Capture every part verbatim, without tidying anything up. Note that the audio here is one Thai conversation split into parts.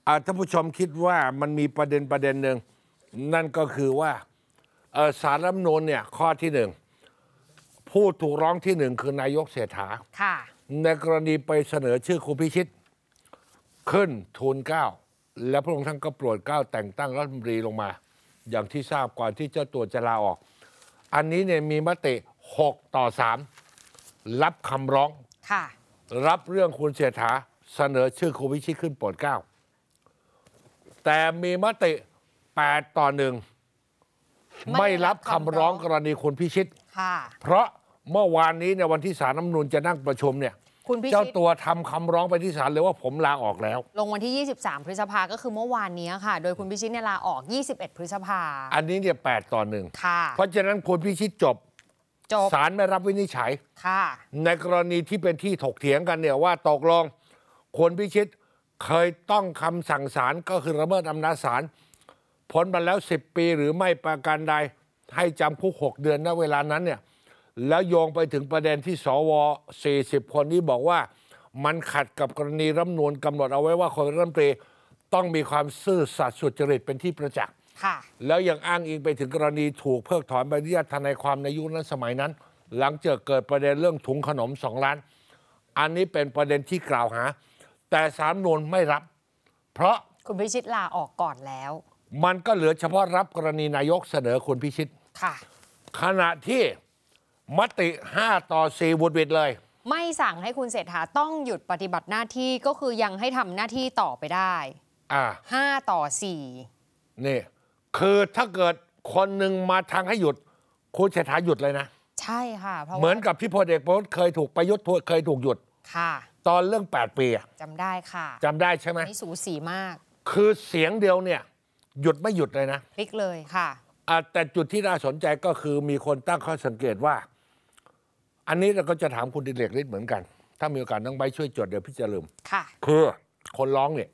ท่านผู้ชมคิดว่ามันมีประเด็นประเด็นหนึ่งนั่นก็คือว่าศาลรัฐธรรมนูญเนี่ยข้อที่หนึ่งผู้ถูกร้องที่หนึ่งคือนายกเศรษฐาในกรณีไปเสนอชื่อคุณพิชิตขึ้นทูลเกล้าและพระองค์ท่านก็โปรดเกล้าแต่งตั้งรัฐมนตรีลงมาอย่างที่ทราบก่อนที่เจ้าตัวจะลาออกอันนี้เนี่ยมีมติหกต่อสามรับคำร้องรับเรื่องคุณเศรษฐาเสนอชื่อคุณพิชิตขึ้นโปรดเกล้าแต่มีมติแปดต่อหนึ่งไม่รับคำร้องกรณีคุณพิชิตเพราะเมื่อวานนี้ในวันที่ศาลรัฐธรรมนูญจะนั่งประชุมเนี่ยเจ้าตัวทำคำร้องไปที่ศาลเลยว่าผมลาออกแล้วลงวันที่ยี่สิบสามพฤษภาก็คือเมื่อวานนี้ค่ะโดยคุณพิชิตเนี่ยลาออกยี่สิบเอ็ดพฤษภาอันนี้เนี่ยแปดต่อหนึ่งเพราะฉะนั้นคุณพิชิตจบศาลไม่รับวินิจฉัยในกรณีที่เป็นที่ถกเถียงกันเนี่ยว่าตกลงคุณพิชิตเคยต้องคำสั่งศาลก็คือละเมิดอำนาจศาลพ้นมาแล้วสิบปีหรือไม่ประการใดให้จำคุกหกเดือนณเวลานั้นเนี่ยแล้วโยงไปถึงประเด็นที่สวสี่สิบคนนี้บอกว่ามันขัดกับกรณีรัฐธรรมนูญกำหนดเอาไว้ว่าคนรัฐมนตรีต้องมีความซื่อสัตย์สุจริตเป็นที่ประจักษ์แล้วยังอ้างอิงไปถึงกรณีถูกเพิกถอนใบอนุญาตทนายความในยุคนั้นสมัยนั้นหลังจากเกิดประเด็นเรื่องถุงขนมสองล้านอันนี้เป็นประเด็นที่กล่าวหาแต่ศาลรัฐธรรมนูญไม่รับเพราะคุณพิชิตลาออกก่อนแล้วมันก็เหลือเฉพาะรับกรณีนายกเสนอคุณพิชิตขณะที่มติห้าต่อสี่บุดบิดเลยไม่สั่งให้คุณเศรษฐาต้องหยุดปฏิบัติหน้าที่ก็คือยังให้ทำหน้าที่ต่อไปได้อ่าห้าต่อสี่นี่คือถ้าเกิดคนหนึ่งมาทางให้หยุดคุณเศรษฐาหยุดเลยนะใช่ค่ะเพราะเหมือนกับที่พลเอกประยุทธ์เคยถูกประยุทธ์เคยถูกหยุดค่ะตอนเรื่องแปดปีจำได้ค่ะจำได้ใช่ไหมนี่สูสีมากคือเสียงเดียวเนี่ยหยุดไม่หยุดเลยนะพลิกเลยค่ะแต่จุดที่น่าสนใจก็คือมีคนตั้งข้อสังเกตว่าอันนี้เราก็จะถามคุณดิเลกฤทธิ์เหมือนกันถ้ามีโอกาสต้องไปช่วยจดเดี๋ยวพี่จะลืมค่ะคือคนร้องเนี่ย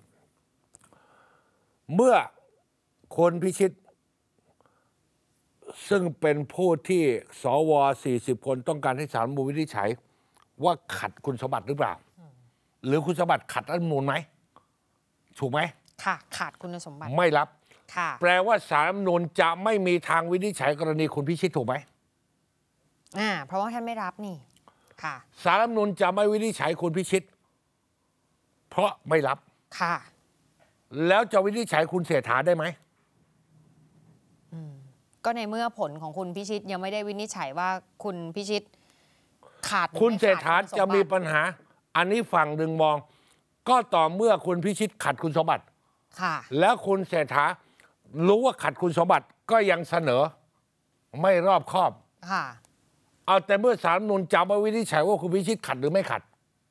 เมื่อคนพิชิตซึ่งเป็นผู้ที่สวสี่สิบคนต้องการให้ศาลรัฐธรรมนูญวินิจฉัยว่าขัดคุณสมบัติหรือเปล่าหรือคุณสมบัติขัดรัฐธรรมนูญไหมถูกไหมค่ะขาดคุณสมบัติไม่รับแปลว่าศาลรัฐธรรมนูญจะไม่มีทางวินิจฉัยกรณีคุณพิชิตถูกไหมอ่าเพราะว่าท่านไม่รับนี่ค่ะศาลรัฐธรรมนูญจะไม่วินิจฉัยคุณพิชิตเพราะไม่รับค่ะแล้วจะวินิจฉัยคุณเศรษฐาได้ไหมอืมก็ในเมื่อผลของคุณพิชิตยังไม่ได้วินิจฉัยว่าคุณพิชิตขาดคุณเศรษฐาจะมีปัญหาอันนี้ฝั่งหนึ่งมองก็ต่อเมื่อคุณพิชิตขัดคุณสมบัติค่ะแล้วคุณเศรษฐารู้ว่าขัดคุณสมบัติก็ยังเสนอไม่รอบคอบค่ะเอาแต่เมื่อศาลรัฐธรรมนูญจะมาวินิจฉัยว่าคุณพิชิตขัดหรือไม่ขัด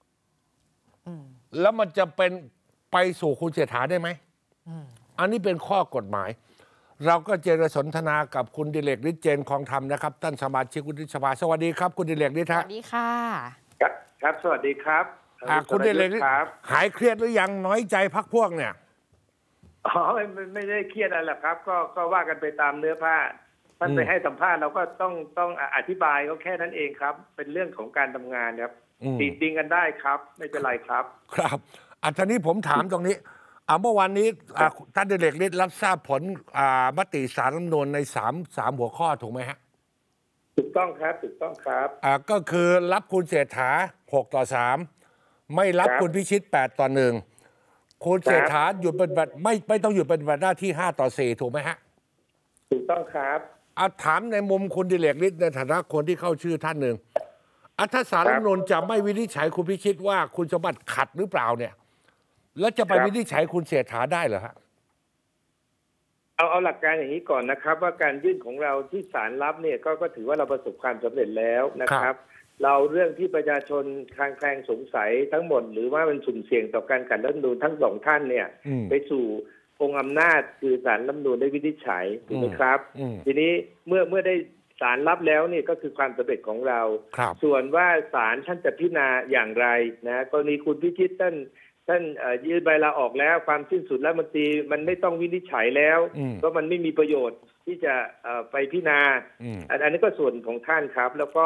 แล้วมันจะเป็นไปสู่คุณเศรษฐาได้ไหมอันนี้เป็นข้อกฎหมายเราก็เจรสนทนากับคุณดิเลกฤทธิ์เจนคองธรรมนะครับท่านสมาชิกวุฒิสภาสวัสดีครับคุณดิเลกฤทธิ์สวัสดีค่ะครับสวัสดีครับคุณดิเลกฤทธิ์หายเครียดหรือยังน้อยใจพักพวกเนี่ยอ๋อไม่ไม่ได้เครียดอะไรหรอกครับก็ก็ว่ากันไปตามเนื้อผ้าท่านไปให้สัมภาษณ์เราก็ต้องต้องอธิบายก็แค่นั้นเองครับเป็นเรื่องของการทำงานครับติดติงกันได้ครับไม่เป็นไรครับครับอันนี้ผมถามตรงนี้เมื่อวานนี้ท่านดิเลกฤทธิ์รับทราบผลมติศาลรัฐธรรมนูญในสามสามหัวข้อถูกไหมฮะถูกต้องครับถูกต้องครับอ่าก็คือรับคุณเศรษฐาหกต่อสามไม่รับคุณพิชิตแปดต่อหนึ่งคุณเศรษฐาหยุดปฏิบัติไม่ไม่ต้องหยุดปฏิบัติหน้าที่ห้าต่อสี่ถูกไหมฮะถูกต้องครับเอาถามในมุมคุณดิเลกฤทธิ์ในฐานะคนที่เข้าชื่อท่านหนึ่งถ้าศาลรัฐธรรมนูญจะไม่วินิจฉัยคุณพิชิตว่าคุณสมบัติขัดหรือเปล่าเนี่ยแล้วจะไปวินิจฉัยคุณเศรษฐาได้เหรอฮะเอาเอาหลักการอย่างนี้ก่อนนะครับว่าการยื่นของเราที่ศาลรับเนี่ยก็ก็ถือว่าเราประสบความสำเร็จแล้วนะครับเราเรื่องที่ประชาชนคลางแคลงสงสัยทั้งหมดหรือว่ามันสุ่มเสี่ยงต่อการขัดรัฐธรรมนูญทั้งสองท่านเนี่ยไปสู่องค์อำนาจคือศาลรัฐธรรมนูญได้วินิจฉัยถูกไหมครับทีนี้เมื่อเมื่อได้ศาลรับแล้วนี่ก็คือความสำเร็จของเราส่วนว่าศาลท่านจะพิจารณาอย่างไรนะกรณีคุณพิชิตท่านท่านยื่นใบลาออกแล้วความสิ้นสุดแล้วมันตีมันไม่ต้องวินิจฉัยแล้วเพราะมันไม่มีประโยชน์ที่จะไปพิจารณาอันนี้ก็ส่วนของท่านครับแล้วก็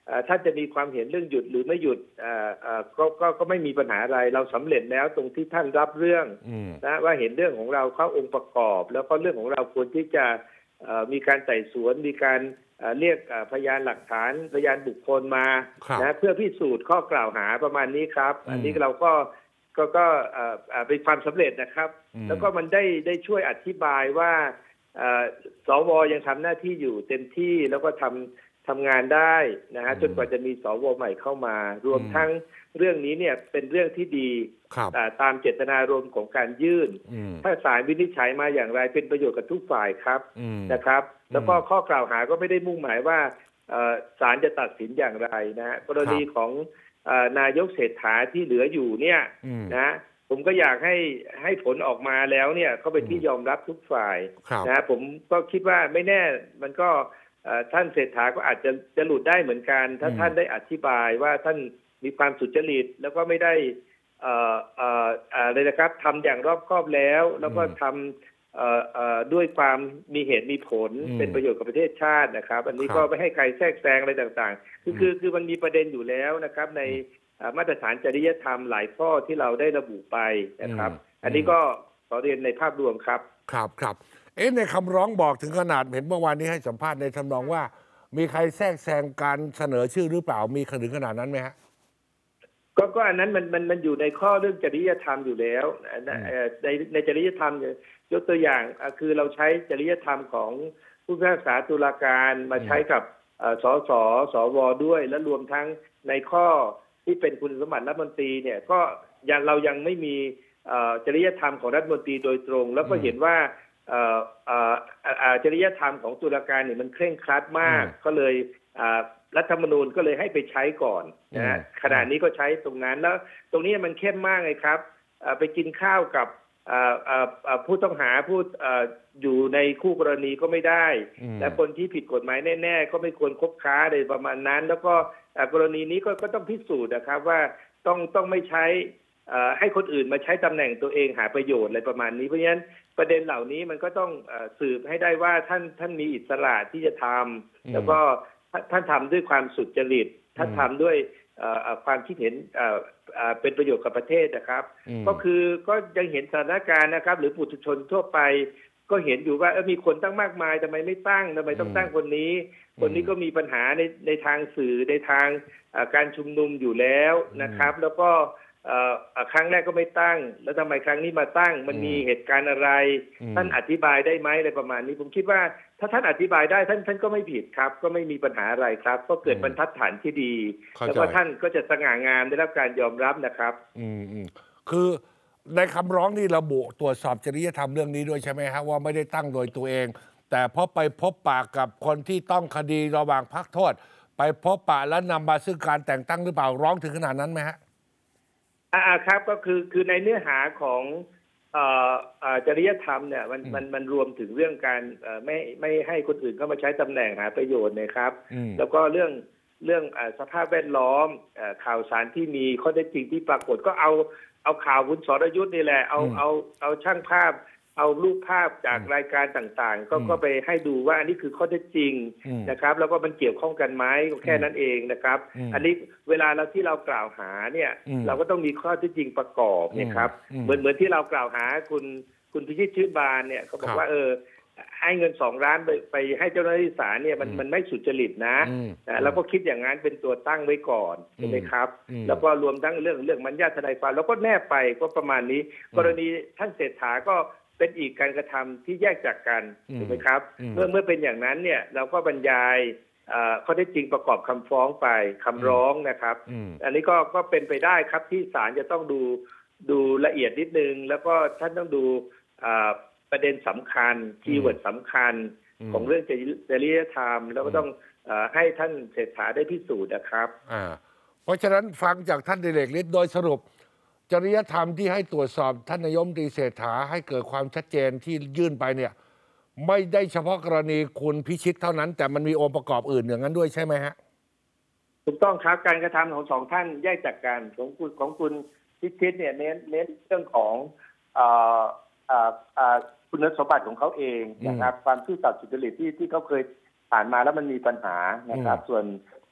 เอ่อท่านจะมีความเห็นเรื่องหยุดหรือไม่หยุดเอ่อเอ่อก็ก็ก็ไม่มีปัญหาอะไรเราสำเร็จแล้วตรงที่ท่านรับเรื่องนะว่าเห็นเรื่องของเราเข้าองค์ประกอบ แล้วก็เรื่องของเราควรที่จะเอ่อมีการไต่สวนมีการเอ่อเรียกเอ่อพยานหลักฐานพยานบุคคลมานะเพื่อพิสูจน์ข้อกล่าวหาประมาณนี้ครับอันนี้เราก็ก็ก็เอ่อเอ่อเป็นความสำเร็จนะครับแล้วก็มันได้ได้ช่วยอธิบายว่าเอ่อสวยังทำหน้าที่อยู่เต็มที่แล้วก็ทำทำงานได้นะฮะจนกว่าจะมีสวใหม่เข้ามา รวมทั้งเรื่องนี้เนี่ยเป็นเรื่องที่ดีตามเจตนารมณ์ของการยื่นถ้าศาลวินิจฉัยมาอย่างไรเป็นประโยชน์กับทุกฝ่ายครับนะครับแล้วก็ข้อกล่าวหาก็ไม่ได้มุ่งหมายว่าศาลจะตัดสินอย่างไรนะฮะกรณีของนายกเศรษฐาที่เหลืออยู่เนี่ยนะผมก็อยากให้ให้ผลออกมาแล้วเนี่ยเขาเป็นที่ยอมรับทุกฝ่ายนะผมก็คิดว่าไม่แน่มันก็ท่านเศรษฐาก็อาจจะจะหลุดได้เหมือนกันถ้าท่านได้อธิบายว่าท่านมีความสุจริตแล้วก็ไม่ได้เอ่อเอ่ออะไรนะครับทำอย่างรอบคอบแล้วแล้วก็ทำเอ่อเอ่อด้วยความมีเหตุมีผลเป็นประโยชน์กับประเทศชาตินะครับอันนี้ก็ไม่ให้ใครแทรกแซงอะไรต่างๆคือคือคือมันมีประเด็นอยู่แล้วนะครับในมาตรฐานจริยธรรมหลายข้อที่เราได้ระบุไปนะครับอันนี้ก็ขอเรียนในภาพรวมครับครับครับเอ๊ะในคำร้องบอกถึงขนาดเห็นเมื่อวานนี้ให้สัมภาษณ์ในทำนองว่ามีใครแทรกแซงการเสนอชื่อหรือเปล่ามีถึงขนาดนั้นไหมฮะก็ก็อันนั้นมันมันมันอยู่ในข้อเรื่องจริยธรรมอยู่แล้วในในจริยธรรมยกตัวอย่างคือเราใช้จริยธรรมของผู้พิพากษาตุลาการมาใช้กับสสสวด้วยและรวมทั้งในข้อที่เป็นคุณสมบัติรัฐมนตรีเนี่ยก็ยังเรายังไม่มีจริยธรรมของรัฐมนตรีโดยตรงแล้วก็เห็นว่าจริยธรรมของตุลาการเนี่ยมันเคร่งครัดมากก็เลยรัฐธรรมนูญก็เลยให้ไปใช้ก่อนนะขณะนี้ก็ใช้ตรงนั้นแล้วตรงนี้มันเข้มมากเลยครับไปกินข้าวกับผู้ต้องหาผู้อยู่ในคู่กรณีก็ไม่ได้และคนที่ผิดกฎหมายแน่ๆก็ไม่ควรคบค้าอะไรประมาณนั้นแล้วก็กรณีนี้ก็ก็ต้องพิสูจน์นะครับว่าต้องต้องไม่ใช้ให้คนอื่นมาใช้ตำแหน่งตัวเองหาประโยชน์อะไรประมาณนี้เพราะฉะนั้นประเด็นเหล่านี้มันก็ต้องสืบให้ได้ว่าท่านท่านมีอิสระที่จะทำแล้วก็ท่านทำด้วยความสุจริตท่านทำด้วยความคิดเห็นเป็นประโยชน์กับประเทศนะครับก็คือก็ยังเห็นสถานการณ์นะครับหรือปุถุชนทั่วไปก็เห็นอยู่ว่ามีคนตั้งมากมายทำไมไม่ตั้งทำไมต้องตั้งคนนี้คนนี้ก็มีปัญหาในในทางสื่อในทางการชุมนุมอยู่แล้วนะครับแล้วก็ครั้งแรกก็ไม่ตั้งแล้วทำไมครั้งนี้มาตั้งมันมีเหตุการณ์อะไรท่านอธิบายได้ไหมอะไรประมาณนี้ผมคิดว่าถ้าท่านอธิบายได้ท่านท่านก็ไม่ผิดครับก็ไม่มีปัญหาอะไรครับก็เกิดบรรทัดฐานที่ดีแล้วก็ท่านก็จะสง่างามได้รับการยอมรับนะครับอืมอืมคือในคำร้องนี่ระบุตรวจสอบจริยธรรมเรื่องนี้ด้วยใช่ไหมครับว่าไม่ได้ตั้งโดยตัวเองแต่พอไปพบปากกับคนที่ต้องคดีระหว่างพักโทษไปพบปะแล้วนำมาซึ่งการแต่งตั้งหรือเปล่าร้องถึงขนาดนั้นไหมฮะอ่าครับก็คือคือในเนื้อหาของเอ่อเอ่อจริยธรรมเนี่ยมันมันมันรวมถึงเรื่องการเอ่อไม่ไม่ให้คนอื่นเข้ามาใช้ตำแหน่งหาประโยชน์นะครับแล้วก็เรื่องเรื่องสภาพแวดล้อมข่าวสารที่มีข้อเท็จจริงที่ปรากฏก็เอาเอาข่าวคุณสรยุทธ์นี่แหละเอาเอาเอาช่างภาพเอารูปภาพจากรายการต่างๆก็ก็ไปให้ดูว่าอันนี้คือข้อเท็จจริงนะครับแล้วก็มันเกี่ยวข้องกันไหมก็แค่นั้นเองนะครับอันนี้เวลาเราที่เรากล่าวหาเนี่ยเราก็ต้องมีข้อเท็จจริงประกอบนะครับเหมือนเหมือนที่เรากล่าวหาคุณคุณพิชิตชื่นบานเนี่ยเขาบอกว่าเออให้เงินสองล้านไปไปให้เจ้าหน้าที่ศาลเนี่ยมันมันไม่สุจริตนะนะแล้วก็คิดอย่างนั้นเป็นตัวตั้งไว้ก่อนใช่ไหมครับแล้วก็รวมทั้งเรื่องเรื่องมัญญาทนายความแล้วก็แนบไปก็ประมาณนี้กรณีท่านเศรษฐาก็เป็นอีกการกระทำที่แยกจากกันถูกไหมครับเมื่อเมื่อเป็นอย่างนั้นเนี่ยเราก็บรรยายข้อเท็จจริงประกอบคำฟ้องไปคำร้องนะครับอันนี้ก็ก็เป็นไปได้ครับที่ศาลจะต้องดูดูละเอียดนิดนึงแล้วก็ท่านต้องดูประเด็นสำคัญคีย์เวิร์ดสำคัญของเรื่องจริยธรรมแล้วก็ต้องให้ท่านเศรษฐาได้พิสูจน์นะครับเพราะฉะนั้นฟังจากท่านดิเรกฤทธิ์โดยสรุปจริยธรรมที่ให้ตรวจสอบท่านนายกรัฐมนตรีเศรษฐาให้เกิดความชัดเจนที่ยื่นไปเนี่ยไม่ได้เฉพาะกรณีคุณพิชิตเท่านั้นแต่มันมีองค์ประกอบอื่นอย่างนั้นด้วยใช่ไหมฮะถูกต้องครับการกระทำของสองท่านแยกจากกันของคุณของคุณพิชิตเนี่ยเน้นเน้นเรื่องของคุณสมบัติของเขาเองนะครับความซื่อสัตย์สุจริตที่ที่เขาเคยผ่านมาแล้วมันมีปัญหานะครับส่วน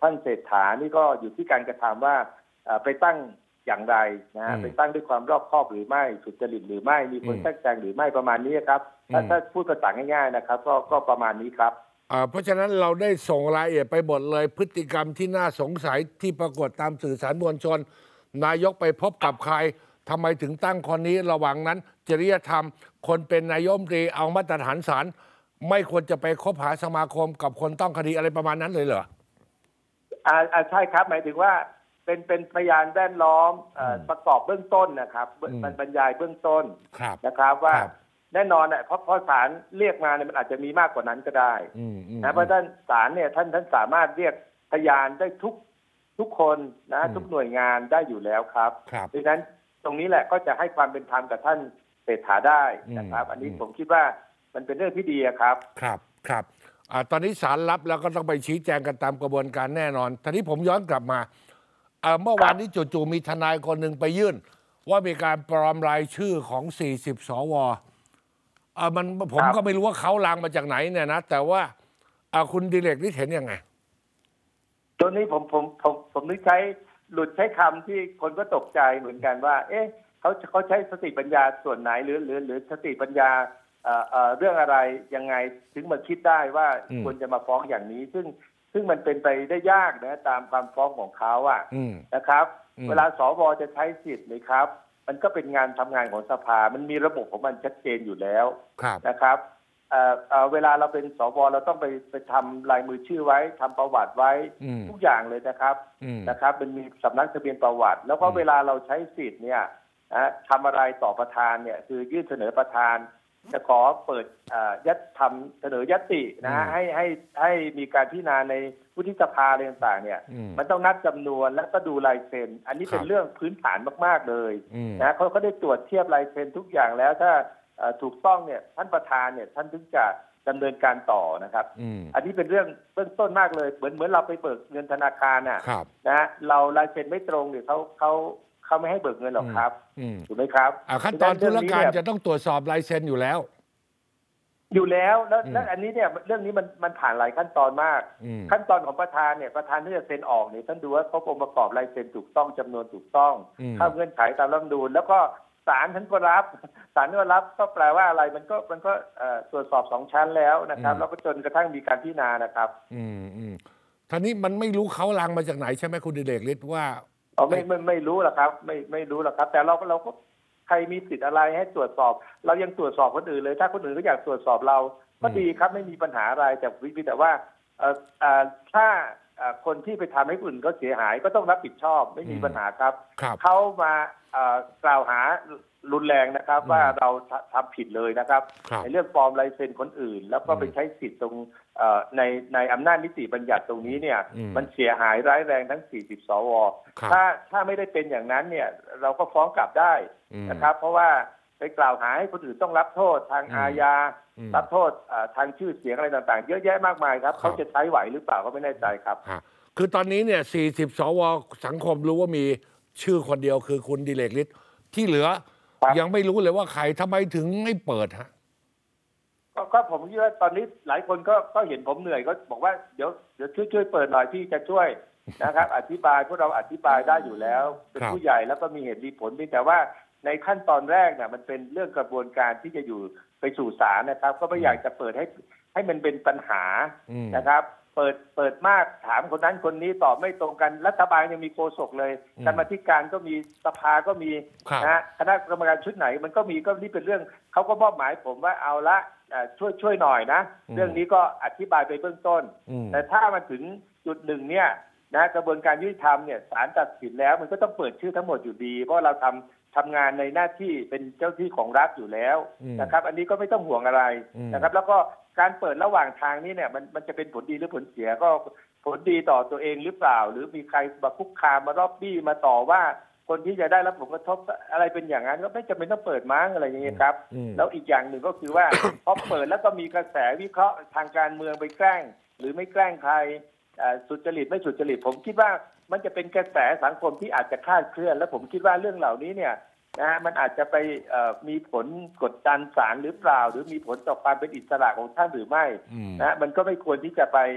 ท่านเศรษฐานี่ก็อยู่ที่การกระทำว่าไปตั้งอย่างไรนะฮะไปตั้งด้วยความรอบคอบหรือไม่สุจริตหรือไม่มีคนแทรกแซงหรือไม่ประมาณนี้ครับถ้าถ้าพูดภาษาง่ายๆนะครับก็ก็ประมาณนี้ครับเพราะฉะนั้นเราได้ส่งรายละเอียดไปหมดเลยพฤติกรรมที่น่าสงสัยที่ปรากฏตามสื่อสารมวลชนนายกไปพบกับใครทำไมถึงตั้งคนนี้ระหว่างนั้นจริยธรรมคนเป็นนายกรัฐมนตรีเอามาตรฐานศาลไม่ควรจะไปคบหาสมาคมกับคนต้องคดีอะไรประมาณนั้นเลยเหรออ่าใช่ครับหมายถึงว่าเป็นเป็นพยานแวดล้อมประกอบเบื้องต้นนะครับมันบรรยายเบื้องต้นนะครับว่าแน่นอนเนี่ยเพราะเพราะศาลเรียกมาเนี่ยมันอาจจะมีมากกว่านั้นก็ได้นะเพราะท่านศาลเนี่ยท่านท่านสามารถเรียกพยานได้ทุกทุกคนนะทุกหน่วยงานได้อยู่แล้วครับดังนั้นตรงนี้แหละก็จะให้ความเป็นธรรมกับท่านเศรษฐาได้นะครับอันนี้ผมคิดว่ามันเป็นเรื่องที่ดีครับครับครับอ่าตอนนี้ศาลรับแล้วก็ต้องไปชี้แจงกันตามกระบวนการแน่นอนทีนี้ผมย้อนกลับมาเมื่อวานนี้จู่ๆมีทนายคนหนึ่งไปยื่นว่ามีการปลอมรายชื่อของสี่สิบสวเออมันผมก็ไม่รู้ว่าเขาลางมาจากไหนเนี่ยนะแต่ว่าคุณดิเรกนี่เห็นยังไงตัวนี้ผมผมผมผมนึกใช้หลุดใช้คำที่คนก็ตกใจเหมือนกันว่าเอ๊ะเขาเขาใช้สติปัญญาส่วนไหนหรือหรือหรือสติปัญญาเอ่อเอ่อเรื่องอะไรยังไงถึงมาคิดได้ว่าควรจะมาฟ้องอย่างนี้ซึ่งซึ่งมันเป็นไปได้ยากนะตามความฟ้องของเขาอ่ะนะครับเวลาสวจะใช้สิทธิ์นะครับมันก็เป็นงานทำงานของสภามันมีระบบของมันชัดเจนอยู่แล้วนะครับเอ่อเอ่อเวลาเราเป็นสวเราต้องไปไปทำลายมือชื่อไว้ทำประวัติไว้ทุกอย่างเลยนะครับนะครับมันมีสำนักทะเบียนประวัติแล้วก็เวลาเราใช้สิทธิ์เนี่ยนะทำอะไรต่อประธานเนี่ยคือยื่นเสนอประธานจะขอเปิดยัดทำเสนอยัตตินะฮะให้ให้ให้มีการพิจารณาในวุฒิสภาอะไรต่างๆเนี่ยมันต้องนับจำนวนแล้วก็ดูลายเซ็นอันนี้เป็นเรื่องพื้นฐานมากๆเลยนะเขาเขาได้ตรวจเทียบลายเซ็นทุกอย่างแล้วถ้าถูกต้องเนี่ยท่านประธานเนี่ยท่านถึงจะดำเนินการต่อนะครับอันนี้เป็นเรื่องเบื้องต้นมากเลยเหมือนเหมือนเราไปเบิกเงินธนาคารน่ะนะเราลายเซ็นไม่ตรงเนี่ยเขาเขาเขาไม่ให้เบิกเงินหรอกครับถูกไหมครับขั้นตอนธุรการจะต้องตรวจสอบลายเซ็นอยู่แล้วอยู่แล้วแล้วแล้วอันนี้เนี่ยเรื่องนี้มันมันผ่านหลายขั้นตอนมากขั้นตอนของประธานเนี่ยประธานที่จะเซ็นออกเนี่ยท่านดูว่าครบองค์ประกอบลายเซ็นถูกต้องจำนวนถูกต้องเข้าเงื่อนไขตามรัฐธรรมนูญแล้วก็ศาลท่านก็รับศาลก็รับก็แปลว่าอะไรมันก็มันก็ตรวจสอบสองชั้นแล้วนะครับแล้วก็จนกระทั่งมีการพิจารณานะครับอืมอืมท่านี้มันไม่รู้เขาลังมาจากไหนใช่ไหมคุณดิเรกฤทธิ์ว่าอ๋อไม่ไม่ไม่รู้หรอกครับไม่ไม่รู้หรอกครับแต่เราเราก็ใครมีสิทธิ์อะไรให้ตรวจสอบเรายังตรวจสอบคนอื่นเลยถ้าคนอื่นก็อยากตรวจสอบเราก็ดีครับไม่มีปัญหาอะไรแต่วิแต่ว่าถ้าคนที่ไปทำให้คนอื่นก็เสียหายก็ต้องรับผิดชอบไม่มีปัญหาครับเขามากล่าวหารุนแรงนะครับว่าเราทำผิดเลยนะครับในเรื่องปลอมลายเซ็นคนอื่นแล้วก็ไปใช้สิทธิ์ตรงในในอำนาจนิติบัญญัติตรงนี้เนี่ยมันเสียหายร้ายแรงทั้งสี่สิบสวถ้าถ้าไม่ได้เป็นอย่างนั้นเนี่ยเราก็ฟ้องกลับได้นะครับเพราะว่าไปกล่าวหาให้คนอื่นต้องรับโทษทางอาญารับโทษทางชื่อเสียงอะไรต่างๆเยอะแยะมากมายครับเขาจะใช้ไหวหรือเปล่าก็ไม่แน่ใจครับคือตอนนี้เนี่ยสี่สิบสวสังคมรู้ว่ามีชื่อคนเดียวคือคุณดิเรกฤทธิ์ที่เหลือยังไม่รู้เลยว่าใครทำไมถึงไม่เปิดฮะก็ผมคิดว่าตอนนี้หลายคนก็ก็เห็นผมเหนื่อยก็บอกว่าเดี๋ยวเดี๋ยวช่วยช่วยเปิดหน่อยที่จะช่วยนะครับอธิบายพวกเราอธิบายได้อยู่แล้วเป็นผู้ใหญ่แล้วก็มีเหตุมีผลแต่ว่าในขั้นตอนแรกเนี่ยมันเป็นเรื่องกระบวนการที่จะอยู่ไปสู่ศาลนะครับก็ไม่อยากจะเปิดให้ให้มันเป็นปัญหานะครับเปิดเปิดมากถามคนนั้นคนนี้ตอบไม่ตรงกันรัฐบาลยังมีโฆษกเลยกรรมาธิการก็มีสภาก็มีนะคณะกรรมการชุดไหนมันก็มีก็นี่เป็นเรื่องเขาก็มอบหมายผมว่าเอาละช่วยช่วยหน่อยนะเรื่องนี้ก็อธิบายไปเบื้องต้นแต่ถ้ามันถึงจุดหนึ่งเนี่ยนะกระบวนการยุติธรรมเนี่ยศาลตัดสินแล้วมันก็ต้องเปิดชื่อทั้งหมดอยู่ดีเพราะเราทำทำงานในหน้าที่เป็นเจ้าที่ของรัฐอยู่แล้วนะครับอันนี้ก็ไม่ต้องห่วงอะไรนะครับแล้วก็การเปิดระหว่างทางนี้เนี่ยมันมันจะเป็นผลดีหรือผลเสียก็ผลดีต่อตัวเองหรือเปล่าหรือมีใครมาคุกคามมารอบบี้มาต่อว่าคนที่จะได้รับผลกระทบอะไรเป็นอย่างนั้นก็ไม่จำเป็นต้องเปิดมั้งอะไรอย่างเงี้ยครับแล้วอีกอย่างหนึ่งก็คือว่าพอเปิดแล้วก็มีกระแสวิเคราะห์ทางการเมืองไปแกล้งหรือไม่แกล้งใครสุจริตไม่สุจริตผมคิดว่ามันจะเป็นกระแสสังคมที่อาจจะคลาดเคลื่อนและผมคิดว่าเรื่องเหล่านี้เนี่ยนะมันอาจจะไปมีผลกดดันศาลหรือเปล่าหรือมีผลต่อความเป็นอิสระของท่านหรือไม่นะมันก็ไม่ควรที่จะไป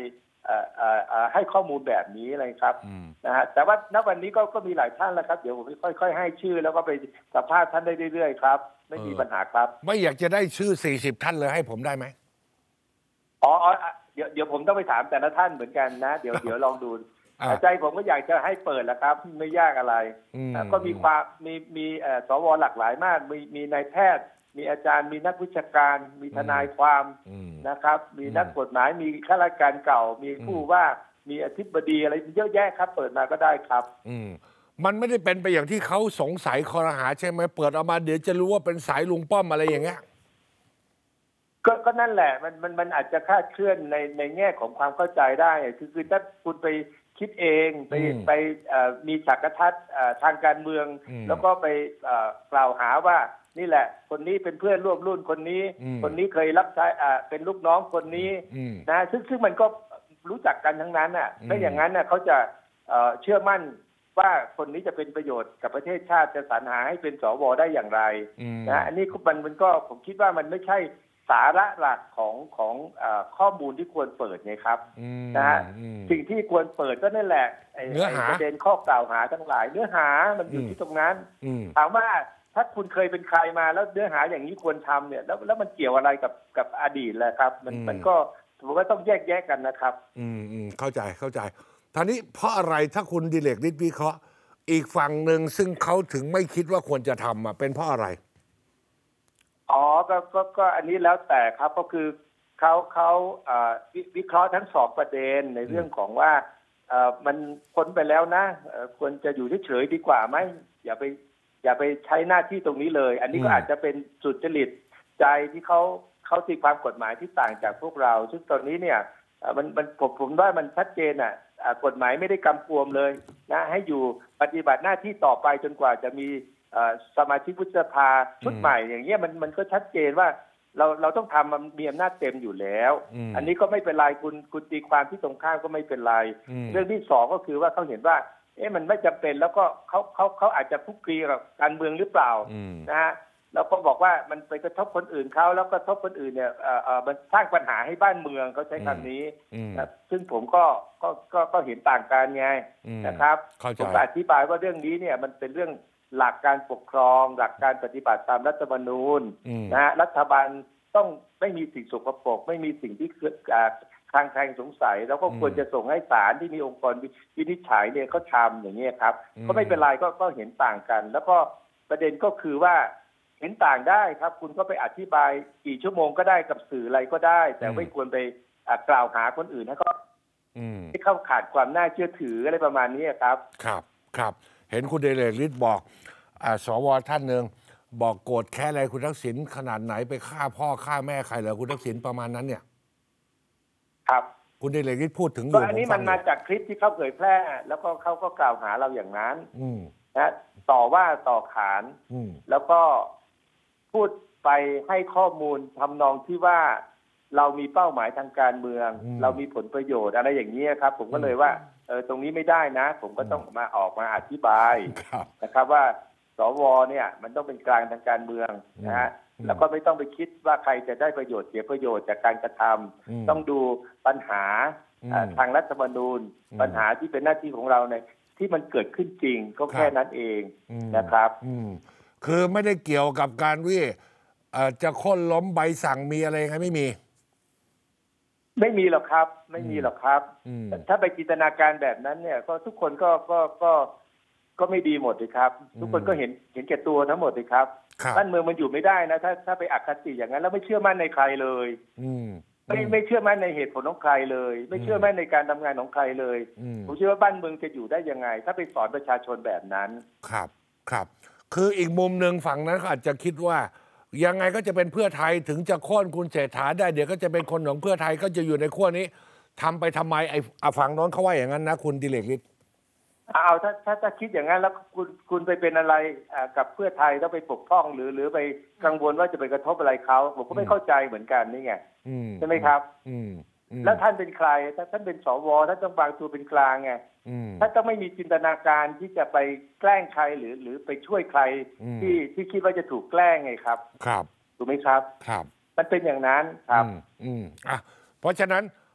เอ่อเอ่อเอ่อให้ข้อมูลแบบนี้อะไรครับนะฮะแต่ว่าณวันนี้ก็ก็มีหลายท่านแล้วครับเดี๋ยวผมค่อยๆให้ชื่อแล้วก็ไปสัมภาษณ์ท่านได้เรื่อยๆครับไม่มีปัญหาครับไม่อยากจะได้ชื่อสี่สิบท่านเลยให้ผมได้ไหมอ๋อเดี๋ยวเดี๋ยวผมต้องไปถามแต่ละท่านเหมือนกันนะเดี๋ยวเดี๋ยวลองดูใจผมก็อยากจะให้เปิดแหละครับไม่ยากอะไรก็มีความมีมีสวหลากหลายมากมีมีนายแพทย์มีอาจารย์มีนักวิชาการมีทนายความนะครับมีนักกฎหมายมีข้าราชการเก่ามีผู้ว่ามีอธิบดีอะไรเยอะแยะครับเปิดมาก็ได้ครับอืมมันไม่ได้เป็นไปอย่างที่เขาสงสัยคอรหาใช่ไหมเปิดออกมาเดี๋ยวจะรู้ว่าเป็นสายลุงป้อมอะไรอย่างเงี้ยก็ก็นั่นแหละมันมันมันอาจจะคลาดเคลื่อนในในแง่ของความเข้าใจได้คือคือถ้าคุณไปคิดเองไปไปมีฉากทัศน์ทางการเมืองแล้วก็ไปกล่าวหาว่านี่แหละคนนี้เป็นเพื่อนร่วมรุ่นคนนี้คนนี้เคยรับใช้เป็นลูกน้องคนนี้นะซึ่งซึ่งมันก็รู้จักกันทั้งนั้นน่ะไม่อย่างนั้นน่ะเขาจะเชื่อมั่นว่าคนนี้จะเป็นประโยชน์กับประเทศชาติจะสรรหาให้เป็นสวได้อย่างไรนะอันนี้มันมันก็ผมคิดว่ามันไม่ใช่สาระหลักของของข้อมูลที่ควรเปิดไงครับนะฮะสิ่งที่ควรเปิดก็นั่นแหละเนื้อหาประเด็นข้อกล่าวหาทั้งหลายเนื้อหามันอยู่ที่ตรงนั้นถามว่าถ้าคุณเคยเป็นใครมาแล้วเนื้อหาอย่างนี้ควรทำเนี่ยแล้วแล้วมันเกี่ยวอะไรกับกับอดีตแหละครับมันมันก็ผมว่าต้องแยกแยะกันนะครับอืมอืมเข้าใจเข้าใจท่านี้เพราะอะไรถ้าคุณดิเรกฤทธิ์วิเคราะห์อีกฝั่งหนึ่งซึ่งเขาถึงไม่คิดว่าควรจะทำอ่ะเป็นเพราะอะไรอ๋อก็ก็ก็อันนี้แล้วแต่ครับก็คือเขาเขาวิเคราะห์ทั้งสองประเด็นในเรื่องของว่ามันพ้นไปแล้วนะควรจะอยู่เฉยๆดีกว่าไหมอย่าไปอย่าไปใช้หน้าที่ตรงนี้เลยอันนี้ก็อาจจะเป็นสุจริตใจที่เขาเขาตีความกฎหมายที่ต่างจากพวกเราซึ่งตอนนี้เนี่ยมันมันผมผมว่ามันชัดเจนอ่ะกฎหมายไม่ได้กำกวมเลยนะให้อยู่ปฏิบัติหน้าที่ต่อไปจนกว่าจะมีสมาชิกวุฒิสภาชุดใหม่อย่างเงี้ยมันมันก็ชัดเจนว่าเราเราต้องทำมันมีอำนาจเต็มอยู่แล้วอันนี้ก็ไม่เป็นไรคุณคุณตีความที่ตรงข้ามก็ไม่เป็นไรเรื่องที่สองก็คือว่าเขาเห็นว่าเอ๊ะมันไม่จำเป็นแล้วก็เขาเขาเขาอาจจะคุกคีกับการเมืองหรือเปล่านะฮะแล้วก็บอกว่ามันไปกระทบคนอื่นเขาแล้วกระทบคนอื่นเนี่ยเอ่อเอ่อมันสร้างปัญหาให้บ้านเมืองเขาใช้คำนี้นะซึ่งผมก็ก็ก็ก็เห็นต่างกันไงนะครับผมอธิบายว่าเรื่องนี้เนี่ยมันเป็นเรื่องหลักการปกครองหลักการปฏิบัติตามรัฐธรรมนูญนะฮะรัฐบาลต้องไม่มีสิ่งสกปรกไม่มีสิ่งที่คลางแคลงสงสัยแล้วก็ควรจะส่งให้ศาลที่มีองค์กรวินิจฉัยเนี่ยเขาทำอย่างนี้ครับก็ไม่เป็นไรก็ก็เห็นต่างกันแล้วก็ประเด็นก็คือว่าเห็นต่างได้ครับคุณก็ไปอธิบายกี่ชั่วโมงก็ได้กับสื่ออะไรก็ได้แต่ไม่ควรไปกล่าวหาคนอื่นให้เขาที่เข้าขาดความน่าเชื่อถืออะไรประมาณนี้ครับครับครับเห็นคุณเดเรกฤทธิ์บอกอ่าสวท่านหนึ่งบอกโกรธแค่อะไรคุณทักษิณขนาดไหนไปฆ่าพ่อฆ่าแม่ใครเหรอคุณทักษิณประมาณนั้นเนี่ยครับคุณเดเรกฤทธิ์พูดถึงก็อันนี้มันมาจากคลิปที่เขาเผยแพร่แล้วก็เขาก็กล่าวหาเราอย่างนั้นนะต่อว่าต่อขานแล้วก็พูดไปให้ข้อมูลทำนองที่ว่าเรามีเป้าหมายทางการเมืองเรามีผลประโยชน์อะไรอย่างนี้ครับผมก็เลยว่าเออตรงนี้ไม่ได้นะผมก็ต้องมาออกมาอธิบายนะครับว่าสวเนี่ยมันต้องเป็นกลางทางการเมืองนะฮะแล้วก็ไม่ต้องไปคิดว่าใครจะได้ประโยชน์เสียประโยชน์จากการกระทำต้องดูปัญหาทางรัฐธรรมนูญปัญหาที่เป็นหน้าที่ของเราในที่มันเกิดขึ้นจริงก็แค่นั้นเองนะครับคือไม่ได้เกี่ยวกับการวิจะโค่นล้มใบสั่งมีอะไรไงไม่มีไม่มีหรอกครับไม่มีหรอกครับถ้าไปจินตนาการแบบนั้นเนี่ยก็ทุกคนก็ก็ก็ก็ไม่ดีหมดเลยครับทุกคนก็เห็นเห็นแก่ตัวทั้งหมดเลยครับบ้านเมืองมันอยู่ไม่ได้นะถ้าถ้าไปอคติอย่างนั้นแล้วไม่เชื่อมั่นในใครเลยไม่ไม่เชื่อมั่นในเหตุผลของใครเลยไม่เชื่อมั่นในการทำงานของใครเลยผมเชื่อว่าบ้านเมืองจะอยู่ได้ยังไงถ้าไปสอนประชาชนแบบนั้นครับครับคืออีกมุมหนึ่งฝั่งนั้นเขาอาจจะคิดว่ายังไงก็จะเป็นเพื่อไทยถึงจะโค่นคุณเศรษฐาได้เดี๋ยวก็จะเป็นคนของเพื่อไทยก็จะอยู่ในขั้วนี้ทำไปทำไมไอ้ฝั่งโน้นเขาว่าอย่างนั้นนะคุณดิเรกฤทธิ์เอาถ้าถ้าถ้าคิดอย่างนั้นแล้วคุณคุณไปเป็นอะไรกับเพื่อไทยแล้วไปปกป้องหรือหรือไปกังวลว่าจะไปกระทบอะไรเขาผมก็ไม่เข้าใจเหมือนกันนี่ไงใช่ไหมครับแล้วท่านเป็นใครถ้าท่านเป็นสวท่านต้องวางตัวเป็นกลางไงท่านต้องไม่มีจินตนาการที่จะไปแกล้งใครหรือหรือไปช่วยใครที่ที่คิดว่าจะถูกแกล้งไงครับครับถูกไหมครับครับมันเป็นอย่างนั้นครับอืมอ่ะเพราะฉะนั้น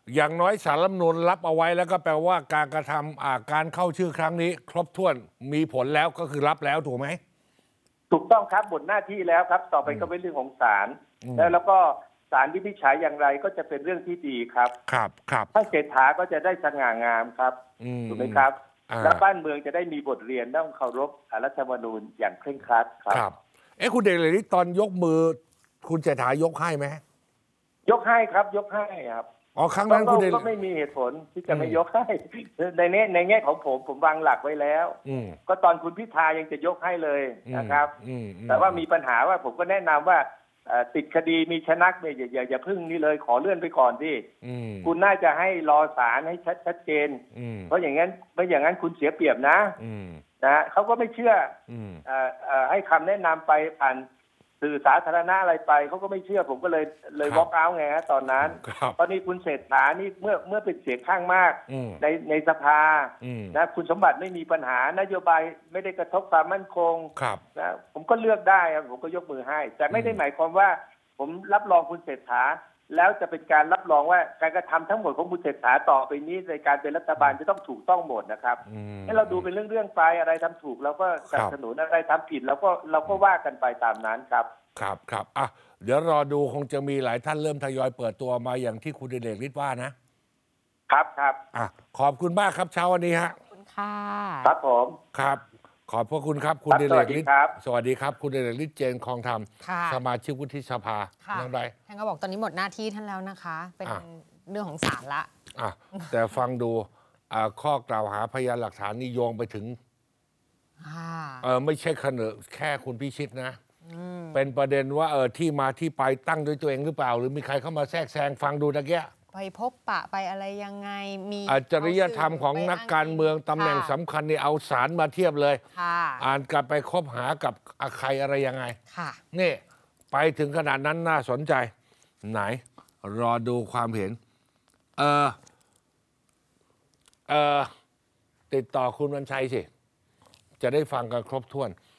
อย่างน้อยศาลรัฐธรรมนูญรับเอาไว้แล้วก็แปลว่าการกระทำอ่าการเข้าชื่อครั้งนี้ ครบถ้วนมีผลแล้วก็คือรับแล้วถูกไหมถูกต้องครับหมดหน้าที่แล้วครับต่อไปก็เป็นเรื่องของศาลอืมแล้วแล้วก็ศาลวินิจฉัยอย่างไรก็จะเป็นเรื่องที่ดีครับครับครับท่านเศรษฐาก็จะได้สง่างามครับอืมถูกไหมครับอ่าและบ้านเมืองจะได้มีบทเรียนต้องเคารพรัฐธรรมนูญอย่างเคร่งครัดครับครับ เอ๊ะคุณเดชเลยนี่ตอนยกมือ คุณเศรษฐายกให้ไหมยกให้ครับยกให้ครับอ๋อครั้งนั้นคุณเดชก็ไม่มีเหตุผลที่จะไม่อืมยกให้ ในแง่ในแง่ของผมผมวางหลักไว้แล้วอืมก็ตอนคุณพิธายังจะยกให้เลยนะครับอืมอืมแต่ว่ามีปัญหาว่าผมก็แนะนำว่าเอ่อติดคดีมีชนักเนี่ยอย่าอย่าอย่าพึ่งนี่เลยขอเลื่อนไปก่อนดิอืมคุณน่าจะให้รอศาลให้ชัดชัดเจนอืมเพราะอย่างนั้นไม่อย่างนั้นคุณเสียเปรียบนะอืมนะฮะเขาก็ไม่เชื่ออืมเอ่อเอ่อให้คำแนะนำไปผ่านสื่อสาธารณะอะไรไปเขาก็ไม่เชื่อผมก็เลยเลยครับวอล์กเอาท์ไงฮะตอนนั้นครับตอนนี้คุณเศรษฐานี่เมื่อเมื่อเป็นเสียงข้างมากอืมในในสภาอืมนะคุณสมบัติไม่มีปัญหานโยบายไม่ได้กระทบความมั่นคงครับนะผมก็เลือกได้ครับผมก็ยกมือให้ แต่ไม่ได้อืมหมายความว่า ผมรับรองคุณเศรษฐาแล้วจะเป็นการรับรองว่าการกระทำทั้งหมดของคุณเศรษฐาต่อไปนี้ในการเป็นรัฐบาลจะต้องถูกต้องหมดนะครับอืมให้เราดูเป็นเรื่องๆไปอะไรทำถูกเราก็สนับสนุนอะไรทำผิดเราก็เราก็ว่ากันไปตามนั้นครับครับครับอ่ะเดี๋ยวรอดูคงจะมีหลายท่านเริ่มทยอยเปิดตัวมาอย่างที่คุณเดชฤทธิ์ว่านะครับครับอ่ะขอบคุณมากครับเช้าวันนี้ฮะขอบคุณค่ะครับผมครับ ขอบพระคุณครับคุณครับเดสวัชสดีฤทธิ์ครับสวัสดีครับ คุณเดชฤทธิ์เจนคลองธรรมค่ะสมาชิกวุฒิสภาค่ะน้องไบรท์ท่านก็บอกตอนนี้หมดหน้าที่ท่านแล้วนะคะ เป็นอ่ะเรื่องของศาลละอ่ะแต่ฟังดูอ่าข้อกล่าวหาพยานหลักฐานนี่โยงไปถึงค่ะเออไม่ใช่ขนอแค่คุณพิชิตนะ เป็นประเด็นว่าเออที่มาที่ไปตั้งด้วยตัวเองหรือเปล่า หรือมีใครเข้ามาแทรกแซงฟังดูตะเกียไปพบปะไปอะไรยังไงมีอาจริยธรรมของนักการเมืองตำแหน่งสำคัญนี่เอาสารมาเทียบเลยค่ะอ่านกลับไปคบหากับใครอะไรยังไงค่ะนี่ไปถึงขนาดนั้นน่าสนใจ ไหน รอดูความเห็น เออเออติดต่อคุณวันชัยสิ จะได้ฟังกันครบถ้วน